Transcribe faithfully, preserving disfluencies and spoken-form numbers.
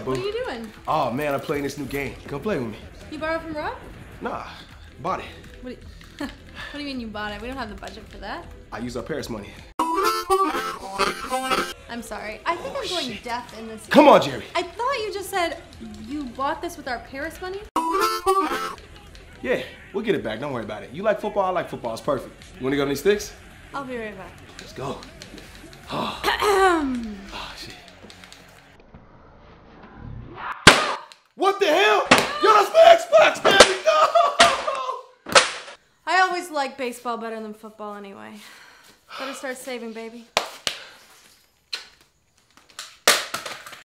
boo? What are you doing? Oh man, I'm playing this new game. Come play with me. You borrowed from Rob? Nah, bought it. What do, you, what do you mean you bought it? We don't have the budget for that. I used our Paris money. I'm sorry. I think Oh, I'm going shit. deaf in this. Come on, Jerry. I thought you just said you bought this with our Paris money? Yeah, we'll get it back. Don't worry about it. You like football? I like football. It's perfect. You want to go to these sticks? I'll be right back. Let's go. Oh, oh shit. What the hell? Yo, that's my Xbox, baby! No! I always like baseball better than football anyway. Better start saving, baby.